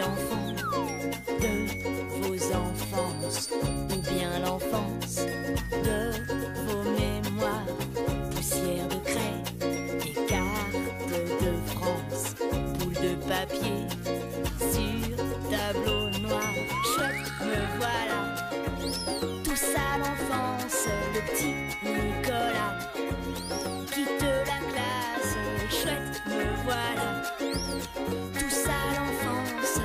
l'enfant de vos enfances, ou bien l'enfance de vos mémoires. Poussière de craie et cartes de France, boules de papier sur tableau noir. Chouette, me voilà, tout ça l'enfance, le petit Nicolas quitte la classe. Chouette, me voilà, tout ça l'enfance.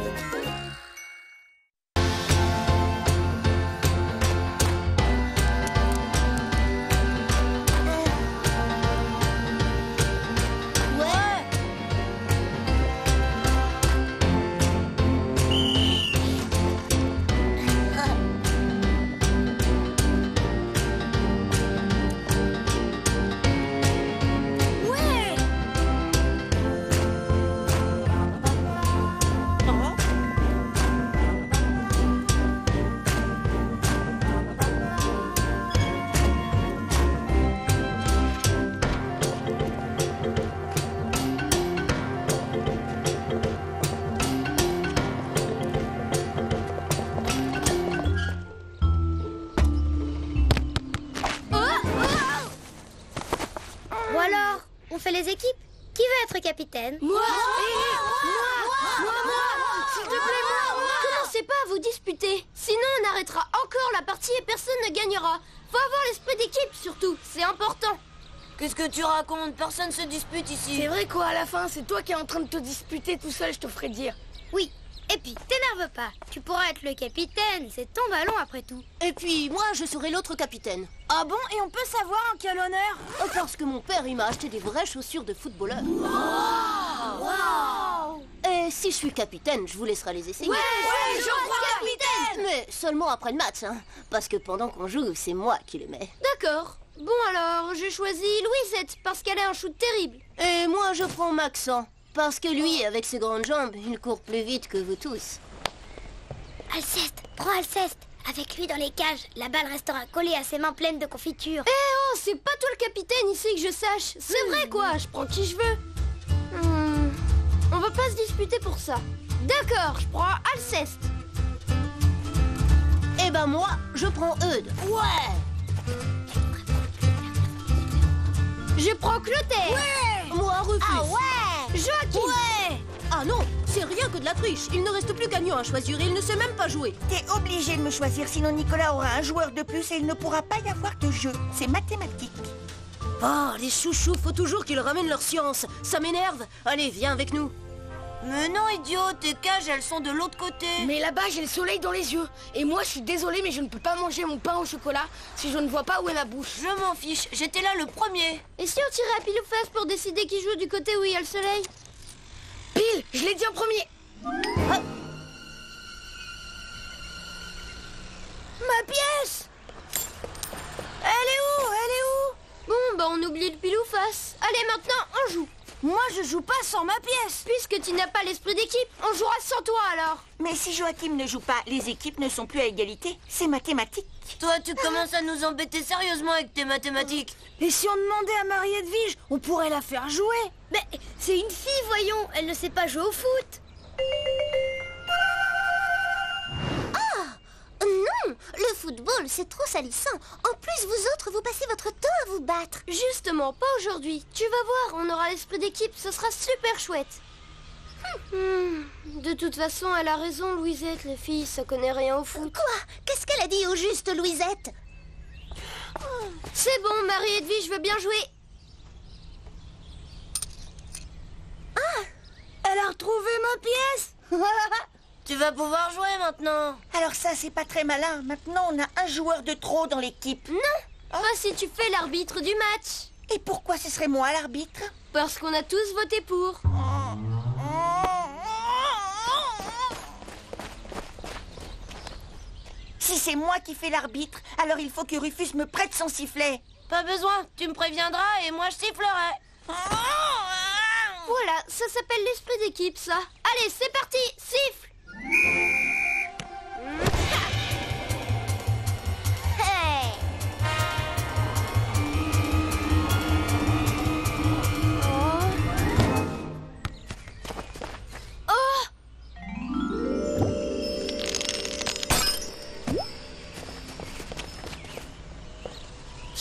Bon alors, on fait les équipes? Qui veut être capitaine? Moi! S'il te plaît, moi! Commencez pas à vous disputer. Sinon, on arrêtera encore la partie et personne ne gagnera. Faut avoir l'esprit d'équipe, surtout. C'est important. Qu'est-ce que tu racontes? Personne se dispute ici. C'est vrai quoi, à la fin, c'est toi qui es en train de te disputer tout seul, je te ferai dire. Oui, et puis t'énerve pas. Tu pourras être le capitaine, c'est ton ballon après tout. Et puis, moi, je serai l'autre capitaine. Ah bon? Et on peut savoir en quel honneur? Oh, parce que mon père, il m'a acheté des vraies chaussures de footballeur. Et si je suis capitaine, je vous laisserai les essayer. Ouais, je crois capitaine. Mais seulement après le match, hein. Parce que pendant qu'on joue, c'est moi qui les mets. D'accord. Bon alors, j'ai choisi Louisette parce qu'elle a un shoot terrible. Et moi, je prends Maxent. Parce que lui, avec ses grandes jambes, il court plus vite que vous tous. Alceste, prends Alceste. Avec lui dans les cages, la balle restera collée à ses mains pleines de confiture. Eh oh, c'est pas toi le capitaine ici que je sache. C'est vrai quoi, je prends qui je veux. On va pas se disputer pour ça. D'accord, je prends Alceste. Eh ben moi, je prends Eudes. Ouais. Je prends Clotaire. Ouais. Moi, Rufus. Ah ouais. Joachim. Ouais. Ah non, c'est rien que de la triche. Il ne reste plus qu'Agnon à choisir et il ne sait même pas jouer. T'es obligé de me choisir, sinon Nicolas aura un joueur de plus et il ne pourra pas y avoir de jeu. C'est mathématique. Oh, les chouchous, faut toujours qu'ils ramènent leur science. Ça m'énerve. Allez, viens avec nous. Mais non, idiot, tes cages, elles sont de l'autre côté. Mais là-bas, j'ai le soleil dans les yeux. Et moi, je suis désolée, mais je ne peux pas manger mon pain au chocolat si je ne vois pas où est ma bouche. Je m'en fiche, j'étais là le premier. Et si on tirait à pile ou face pour décider qui joue du côté où il y a le soleil? Pile, je l'ai dit en premier. Ah. Ma pièce. Elle est où? Elle est où? Bon, bah on oublie le pile ou face. Allez, maintenant, on joue. Moi, je joue pas sans ma pièce. Puisque tu n'as pas l'esprit d'équipe, on jouera sans toi alors. Mais si Joachim ne joue pas, les équipes ne sont plus à égalité. C'est mathématique. Toi, tu commences à nous embêter sérieusement avec tes mathématiques. Et si on demandait à Marie-Edwige, on pourrait la faire jouer. Mais c'est une fille, voyons. Elle ne sait pas jouer au foot. Non, le football, c'est trop salissant. En plus, vous autres, vous passez votre temps à vous battre. Justement, pas aujourd'hui. Tu vas voir, on aura l'esprit d'équipe, ce sera super chouette. De toute façon, elle a raison, Louisette, les filles, ça connaît rien au foot. Quoi? Qu'est-ce qu'elle a dit au juste, Louisette? C'est bon, Marie-Edwige, je veux bien jouer. Elle a retrouvé ma pièce. Tu vas pouvoir jouer maintenant. Alors ça, c'est pas très malin. Maintenant, on a un joueur de trop dans l'équipe. Non, pas si tu fais l'arbitre du match. Et pourquoi ce serait moi l'arbitre? Parce qu'on a tous voté pour. Si c'est moi qui fais l'arbitre, alors il faut que Rufus me prête son sifflet. Pas besoin, tu me préviendras et moi je sifflerai. Voilà, ça s'appelle l'esprit d'équipe, ça. Allez, c'est parti, siffle. Hey! Oh!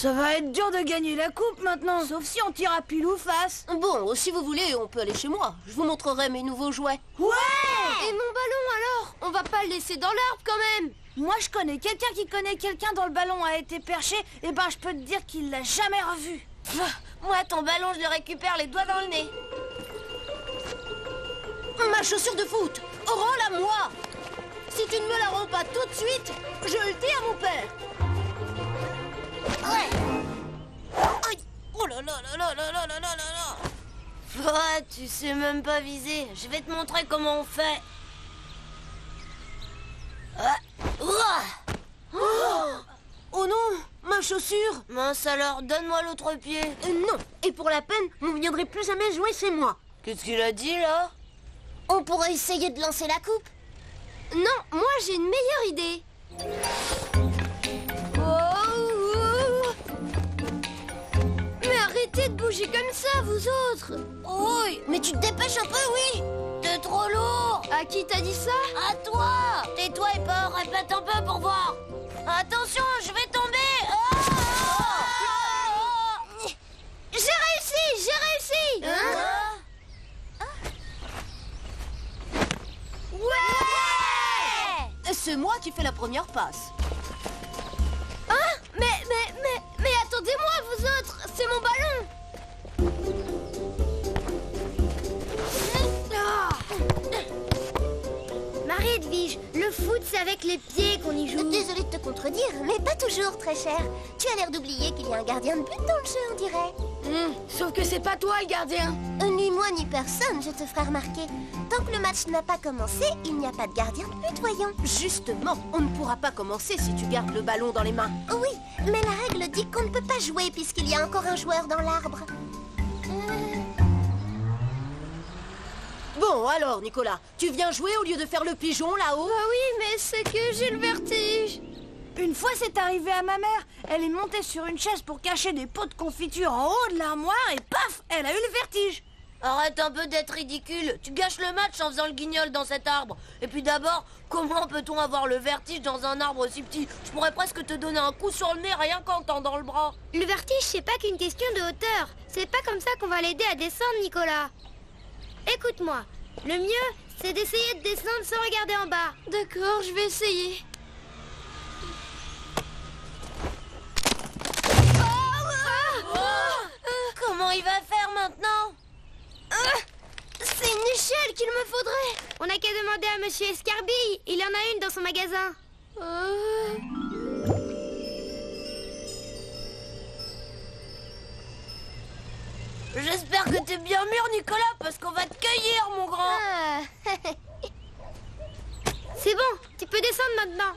Ça va être dur de gagner la coupe maintenant, sauf si on tire à pile ou face. Bon, si vous voulez, on peut aller chez moi. Je vous montrerai mes nouveaux jouets. Ouais! Et mon ballon alors? On va pas le laisser dans l'arbre quand même. Moi, je connais quelqu'un qui connaît quelqu'un dont le ballon a été perché, et ben je peux te dire qu'il l'a jamais revu. Moi, ton ballon, je le récupère les doigts dans le nez. Ma chaussure de foot, rends-la moi. Si tu ne me la rends pas tout de suite, je le dis à mon père. Aïe. Oh là là là là là là là là là. Ouais, tu sais même pas viser. Je vais te montrer comment on fait. Oh non, ma chaussure. Mince alors, donne-moi l'autre pied. Non, et pour la peine, on ne viendrait plus jamais jouer chez moi. Qu'est-ce qu'il a dit là? On pourrait essayer de lancer la coupe. Non, moi j'ai une meilleure idée. Mais arrêtez de bouger comme ça, vous autres. Oui, mais tu te dépêches un peu, oui. T'es trop lourd. À qui t'as dit ça? À toi. Tais-toi et pas, répète un peu pour voir. Attention, je vais tomber. J'ai réussi, j'ai réussi. Ouais. C'est moi qui fais la première passe. Mais attendez-moi, vous autres, c'est mon ballon. Marie-Edwige, le foot, c'est avec les pieds qu'on y joue. Désolée de te contredire, mais pas toujours, très cher. Tu as l'air d'oublier qu'il y a un gardien de but dans le jeu, on dirait. Sauf que c'est pas toi le gardien. Ni moi ni personne, je te ferai remarquer. Tant que le match n'a pas commencé, il n'y a pas de gardien de but, voyons. Justement, on ne pourra pas commencer si tu gardes le ballon dans les mains. Oui, mais la règle dit qu'on ne peut pas jouer puisqu'il y a encore un joueur dans l'arbre. Bon, alors, Nicolas, tu viens jouer au lieu de faire le pigeon là-haut? Ah oui, mais c'est que j'ai le vertige. Une fois, c'est arrivé à ma mère. Elle est montée sur une chaise pour cacher des pots de confiture en haut de l'armoire et paf, elle a eu le vertige. Arrête un peu d'être ridicule. Tu gâches le match en faisant le guignol dans cet arbre. Et puis d'abord, comment peut-on avoir le vertige dans un arbre si petit? Je pourrais presque te donner un coup sur le nez rien qu'en tendant le bras. Le vertige, c'est pas qu'une question de hauteur. C'est pas comme ça qu'on va l'aider à descendre, Nicolas. Écoute-moi, le mieux, c'est d'essayer de descendre sans regarder en bas. D'accord, je vais essayer. Comment il va faire maintenant? C'est une échelle qu'il me faudrait. On n'a qu'à demander à Monsieur Escarbille. Il en a une dans son magasin. J'espère que t'es bien mûr, Nicolas, parce qu'on va te cueillir, mon grand. C'est bon, tu peux descendre maintenant.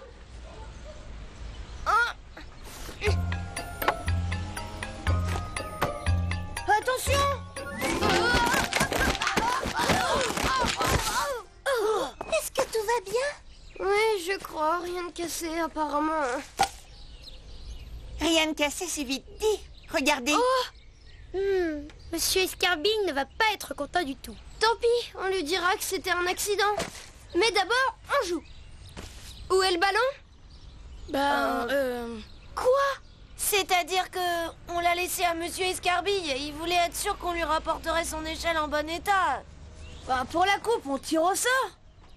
Attention! Est-ce que tout va bien? Oui, je crois, rien de cassé apparemment. Rien de cassé, c'est vite dit. Regardez. Monsieur Escarbille ne va pas être content du tout. Tant pis, on lui dira que c'était un accident. Mais d'abord, on joue. Où est le ballon? Quoi? C'est-à-dire que on l'a laissé à Monsieur Escarbille. Il voulait être sûr qu'on lui rapporterait son échelle en bon état. Bah, pour la coupe, on tire au sort.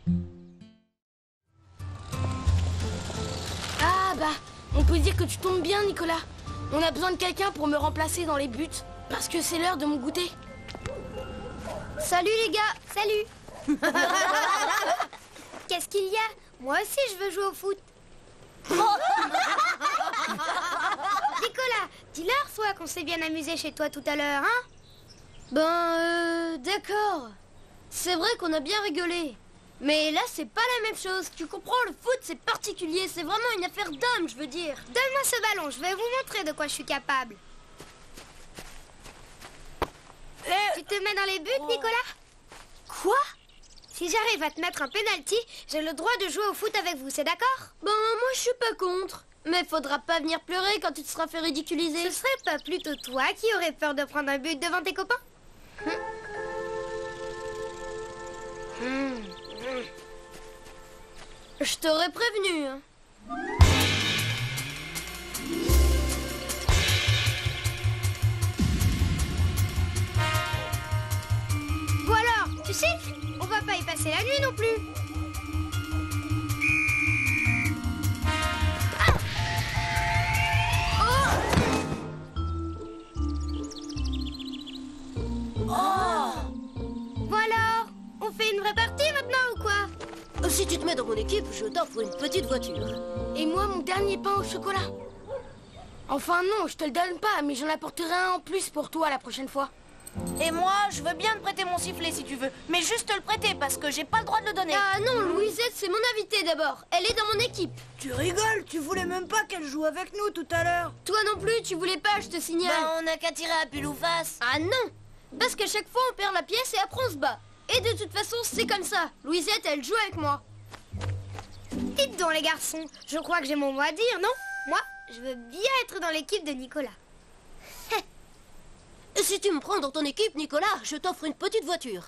Ah bah, on peut dire que tu tombes bien, Nicolas. On a besoin de quelqu'un pour me remplacer dans les buts. Parce que c'est l'heure de mon goûter. Salut les gars, salut. Qu'est-ce qu'il y a? Moi aussi je veux jouer au foot. Nicolas, dis-leur soit qu'on s'est bien amusé chez toi tout à l'heure, hein? D'accord. C'est vrai qu'on a bien rigolé. Mais là, c'est pas la même chose. Tu comprends, le foot, c'est particulier. C'est vraiment une affaire d'homme, je veux dire. Donne-moi ce ballon, je vais vous montrer de quoi je suis capable. Tu te mets dans les buts, Nicolas? Quoi? Si j'arrive à te mettre un penalty, j'ai le droit de jouer au foot avec vous, c'est d'accord? Ben, moi, je suis pas contre. Mais faudra pas venir pleurer quand tu te seras fait ridiculiser. Ce serait pas plutôt toi qui aurais peur de prendre un but devant tes copains? Je t'aurais prévenu, hein. va pas y passer la nuit non plus. Voilà, on fait une vraie partie maintenant ou quoi? Si tu te mets dans mon équipe, je t'offre une petite voiture. Et moi, mon dernier pain au chocolat. Enfin non, je te le donne pas, mais j'en apporterai un en plus pour toi la prochaine fois. Et moi, je veux bien te prêter mon sifflet si tu veux. Mais juste te le prêter parce que j'ai pas le droit de le donner. Ah non, Louisette, c'est mon invitée d'abord. Elle est dans mon équipe. Tu rigoles, tu voulais même pas qu'elle joue avec nous tout à l'heure. Toi non plus, tu voulais pas, je te signale. Bah, on a qu'à tirer à pile ou face. Ah non, parce qu'à chaque fois on perd la pièce et après on se bat. Et de toute façon, c'est comme ça. Louisette, elle joue avec moi. Dites donc les garçons, je crois que j'ai mon mot à dire, non? Moi, je veux bien être dans l'équipe de Nicolas. Si tu me prends dans ton équipe, Nicolas, je t'offre une petite voiture.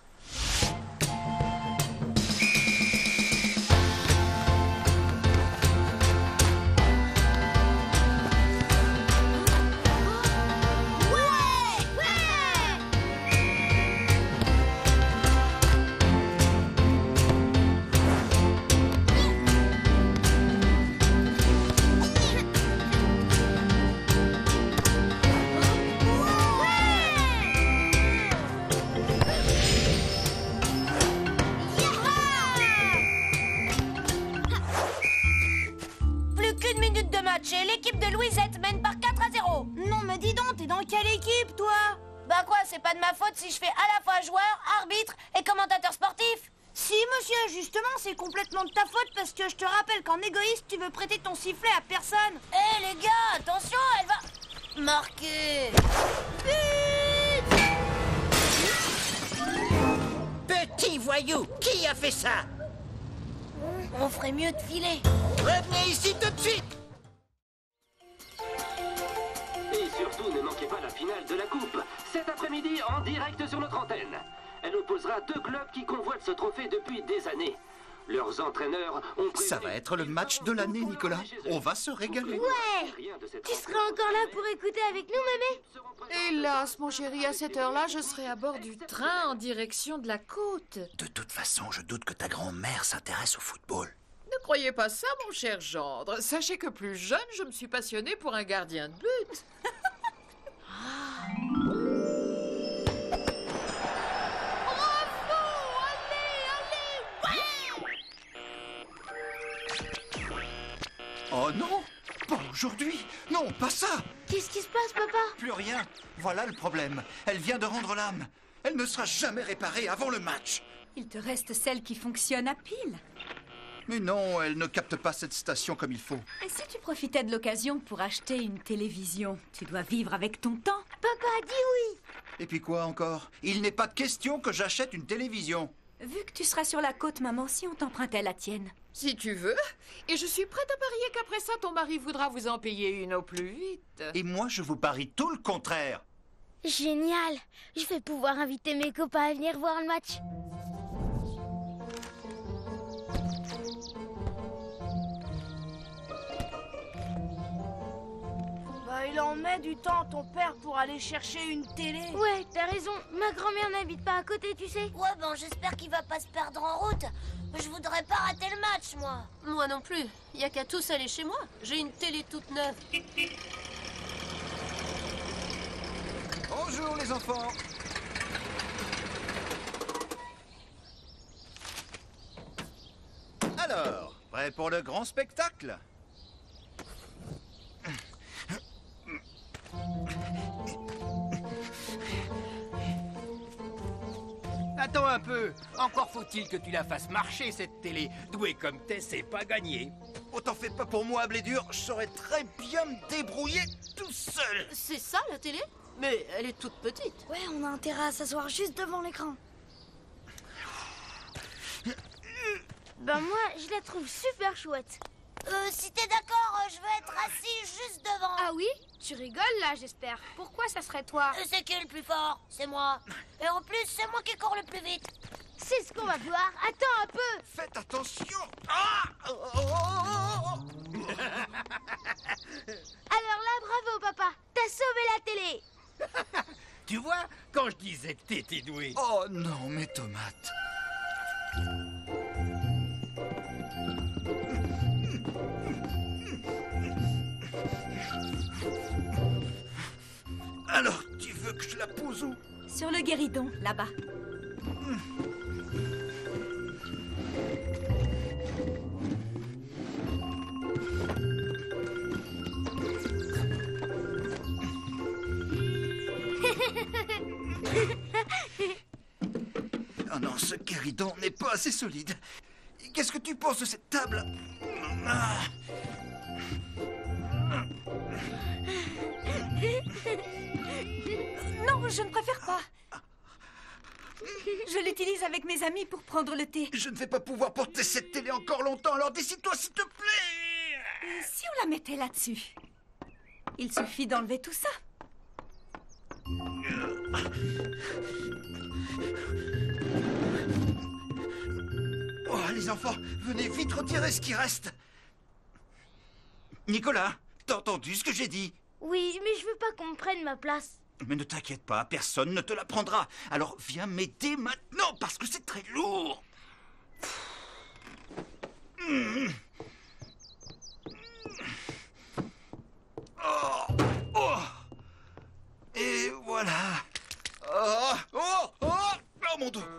Et l'équipe de Louisette mène par 4-0. Non mais dis donc, t'es dans quelle équipe toi? Bah quoi, c'est pas de ma faute si je fais à la fois joueur, arbitre et commentateur sportif? Si monsieur, justement c'est complètement de ta faute parce que je te rappelle qu'en égoïste tu veux prêter ton sifflet à personne. Eh les gars, attention, elle va... marquer. Petit voyou, qui a fait ça? On ferait mieux de filer. Revenez ici tout de suite. Et surtout, ne manquez pas la finale de la Coupe. Cet après-midi, en direct sur notre antenne. Elle opposera deux clubs qui convoitent ce trophée depuis des années. Leurs entraîneurs ont... Ça va être le match de l'année, Nicolas. On va se régaler. Ouais. Tu seras encore là pour écouter avec nous, mémé? Hélas, mon chéri, à cette heure-là, je serai à bord du train en direction de la côte. De toute façon, je doute que ta grand-mère s'intéresse au football. Ne croyez pas ça, mon cher gendre. Sachez que plus jeune, je me suis passionnée pour un gardien de but. Oh non, pas aujourd'hui. Non, pas ça. Qu'est-ce qui se passe, papa? Plus rien. Voilà le problème. Elle vient de rendre l'âme. Elle ne sera jamais réparée avant le match. Il te reste celle qui fonctionne à pile. Mais non, elle ne capte pas cette station comme il faut. Et si tu profitais de l'occasion pour acheter une télévision? Tu dois vivre avec ton temps. Papa a dit oui. Et puis quoi encore? Il n'est pas de question que j'achète une télévision. Vu que tu seras sur la côte, maman, si on t'empruntait la tienne? Si tu veux. Et je suis prête à parier qu'après ça, ton mari voudra vous en payer une au plus vite. Et moi, je vous parie tout le contraire. Génial. Je vais pouvoir inviter mes copains à venir voir le match. Bah il en met du temps, ton père, pour aller chercher une télé. Ouais, t'as raison. Ma grand-mère n'habite pas à côté, tu sais. Ouais, bon, j'espère qu'il va pas se perdre en route. Je voudrais pas rater le match, moi. Moi non plus. Y a qu'à tous aller chez moi. J'ai une télé toute neuve. Bonjour les enfants. Alors, prêt pour le grand spectacle? Attends un peu. Encore faut-il que tu la fasses marcher, cette télé. Doué comme t'es, c'est pas gagné. Oh, t'en fais pas pour moi, blé dur. Je saurais très bien me débrouiller tout seul. C'est ça, la télé? Mais elle est toute petite. Ouais, on a intérêt à s'asseoir juste devant l'écran. Ben moi, je la trouve super chouette. Si t'es d'accord, je veux être assis juste devant. Ah oui? Tu rigoles là, j'espère. Pourquoi ça serait toi? C'est qui le plus fort? C'est moi. Et en plus, c'est moi qui cours le plus vite. C'est ce qu'on va voir. Attends un peu. Faites attention. Ah Alors là, bravo papa. T'as sauvé la télé. Tu vois, quand je disais que t'étais doué. Oh non, mes tomates. Alors, tu veux que je la pose où? Sur le guéridon, là-bas. Oh non, ce guéridon n'est pas assez solide. Qu'est-ce que tu penses de cette table? Non, je ne préfère pas. Je l'utilise avec mes amis pour prendre le thé. Je ne vais pas pouvoir porter cette télé encore longtemps, alors décide-toi s'il te plaît. Et si on la mettait là-dessus? Il suffit d'enlever tout ça. Oh, les enfants, venez vite retirer ce qui reste. Nicolas, t'as entendu ce que j'ai dit? Oui, mais je veux pas qu'on me prenne ma place. Mais ne t'inquiète pas, personne ne te la prendra. Alors viens m'aider maintenant, parce que c'est très lourd. Oh, oh. Et voilà. Oh, oh, oh, oh mon dos.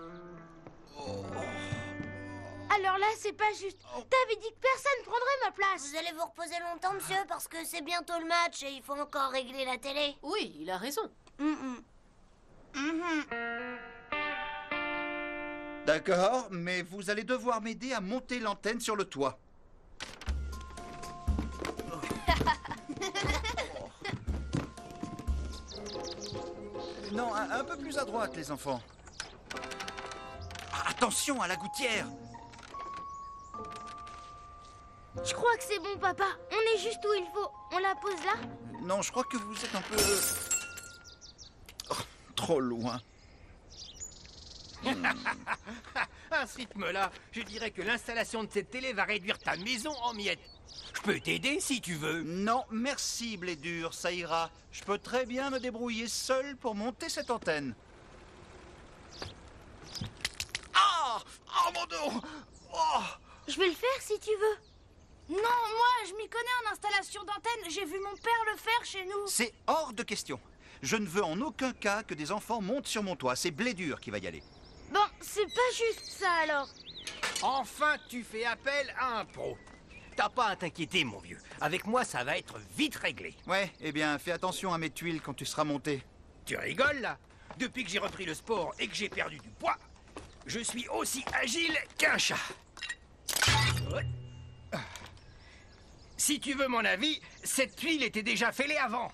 Alors là, c'est pas juste. T'avais dit que personne prendrait ma place. Vous allez vous reposer longtemps, monsieur, parce que c'est bientôt le match et il faut encore régler la télé. Oui, il a raison. D'accord, mais vous allez devoir m'aider à monter l'antenne sur le toit. Non, un peu plus à droite, les enfants. Attention à la gouttière. Je crois que c'est bon, papa. On est juste où il faut. On la pose là? Non, je crois que vous êtes un peu... trop loin. À ce rythme-là, je dirais que l'installation de cette télé va réduire ta maison en miettes. Je peux t'aider si tu veux. Non, merci, Blédur, ça ira. Je peux très bien me débrouiller seul pour monter cette antenne. Ah! Oh, mon dos! Oh! Je vais le faire si tu veux. Non, moi, je m'y connais en installation d'antenne. J'ai vu mon père le faire chez nous. C'est hors de question. Je ne veux en aucun cas que des enfants montent sur mon toit. C'est Blédur qui va y aller. Bon, c'est pas juste ça alors. Enfin, tu fais appel à un pro. T'as pas à t'inquiéter, mon vieux. Avec moi, ça va être vite réglé. Ouais, eh bien, fais attention à mes tuiles quand tu seras monté. Tu rigoles, là? Depuis que j'ai repris le sport et que j'ai perdu du poids, je suis aussi agile qu'un chat. Si tu veux mon avis, cette tuile était déjà fêlée avant.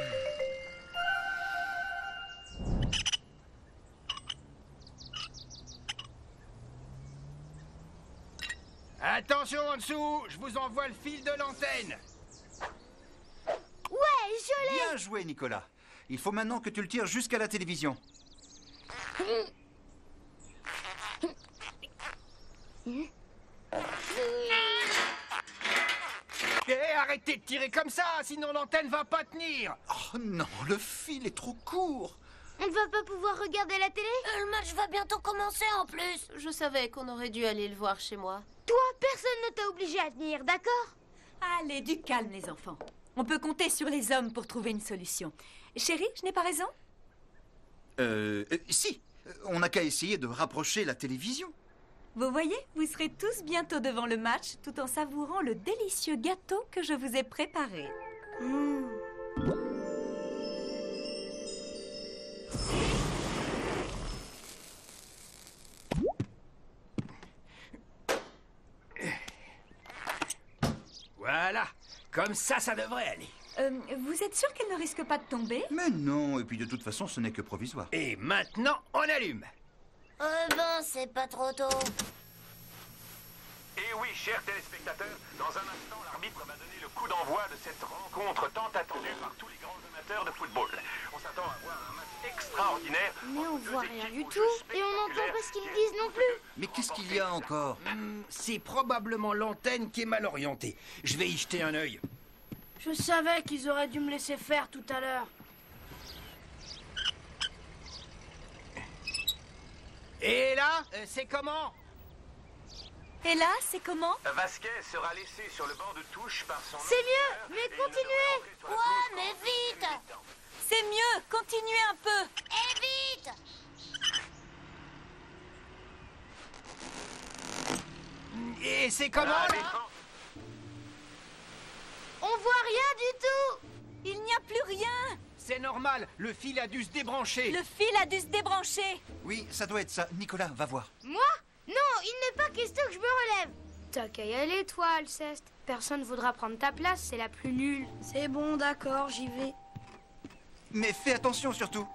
Attention en dessous, je vous envoie le fil de l'antenne. Ouais, je l'ai. Bien joué, Nicolas. Il faut maintenant que tu le tires jusqu'à la télévision. Arrêtez de tirer comme ça, sinon l'antenne va pas tenir. Oh non, le fil est trop court. On ne va pas pouvoir regarder la télé? Le match va bientôt commencer en plus. Je savais qu'on aurait dû aller le voir chez moi. Toi, personne ne t'a obligé à venir, d'accord? Allez, du calme, les enfants. On peut compter sur les hommes pour trouver une solution. Chérie, je n'ai pas raison? Si. On n'a qu'à essayer de rapprocher la télévision. Vous voyez, vous serez tous bientôt devant le match tout en savourant le délicieux gâteau que je vous ai préparé. Voilà, comme ça devrait aller. Vous êtes sûr qu'elle ne risque pas de tomber? Mais non, et puis de toute façon, ce n'est que provisoire. Et maintenant, on allume. Ben, c'est pas trop tôt. Et oui, chers téléspectateurs, dans un instant, l'arbitre va donner le coup d'envoi de cette rencontre tant attendue par tous les grands amateurs de football. On s'attend à voir un match extraordinaire. Mais on voit rien du tout, et on n'entend pas ce qu'ils disent non plus. Mais qu'est-ce qu'il y a encore? C'est probablement l'antenne qui est mal orientée. Je vais y jeter un œil. Je savais qu'ils auraient dû me laisser faire tout à l'heure. Et là, c'est comment? Et là, c'est comment? Vasquez sera laissé sur le banc de touche par son... C'est mieux, mais continuez. Ouais, mais vite. C'est mieux, continuez un peu. Et vite. Et c'est comment, là? On voit rien du tout. Il n'y a plus rien. C'est normal, le fil a dû se débrancher. Le fil a dû se débrancher. Oui, ça doit être ça. Nicolas, va voir. Moi? Non, il n'est pas question que je me relève. T'as qu'à y aller, toi, Alceste. Personne ne voudra prendre ta place, c'est la plus nulle. C'est bon, d'accord, j'y vais. Mais fais attention surtout.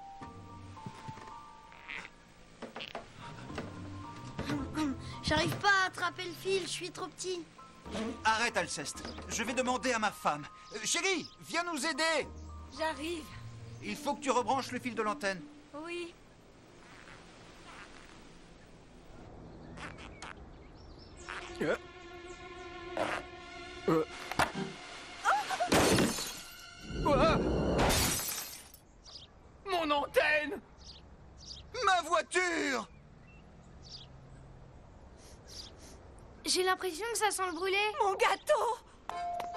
J'arrive pas à attraper le fil, je suis trop petit. Arrête, Alceste. Je vais demander à ma femme. Chérie, viens nous aider. J'arrive. Il faut que tu rebranches le fil de l'antenne. Oui. Mon antenne! Ma voiture! J'ai l'impression que ça sent le brûler. Mon gâteau!